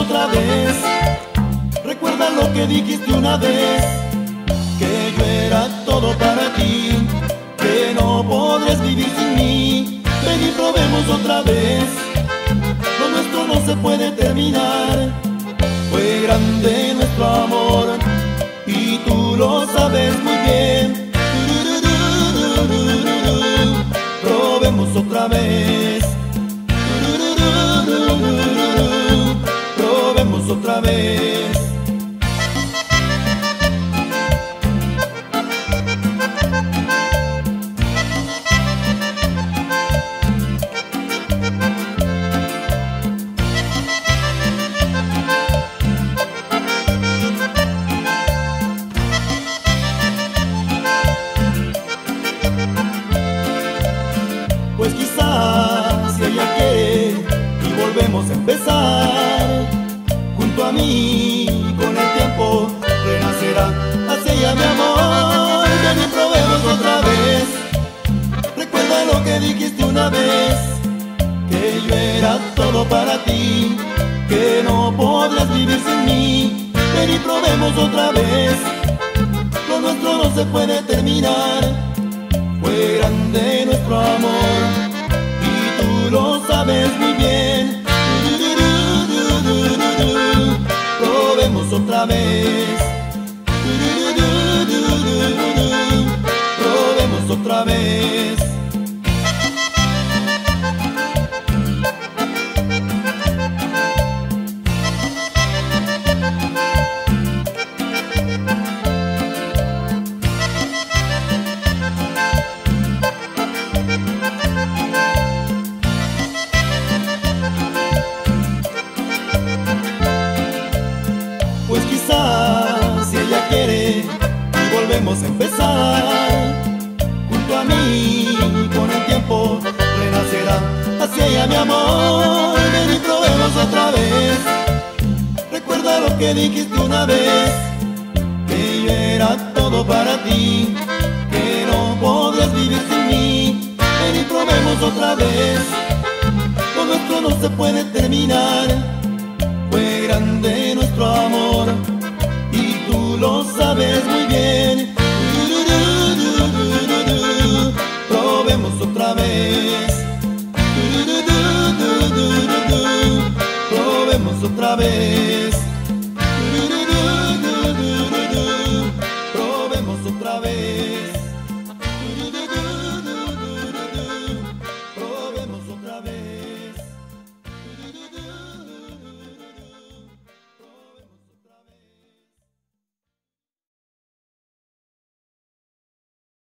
otra vez. Recuerda lo que dijiste una vez, que yo era todo para ti, que no podrías vivir sin mí. Ven y probemos otra vez, lo nuestro no se puede terminar. Fue grande nuestro amor y tú lo sabes muy bien. Probemos otra vez, probemos otra vez. Pues quizás si ella quiere y volvemos a empezar, junto a mí con el tiempo renacerá hacia ella mi amor. Ven y probemos otra vez, recuerda lo que dijiste una vez, que yo era todo para ti, que no podrías vivir sin mí. Ven y probemos otra vez, lo nuestro no se puede terminar. Fue grande nuestro amor y tú lo sabes muy bien. Probemos otra vez, probemos otra vez. Pues quizás si ella quiere y volvemos a empezar, junto a mí con el tiempo renacerá hacia ella mi amor. Ven y probemos otra vez, recuerda lo que dijiste una vez, que yo era todo para ti, que no podrías vivir sin mí. Ven y probemos otra vez, lo nuestro no se puede terminar. Fue grande nuestro amor y tú lo sabes muy bien. Probemos otra vez, probemos otra vez.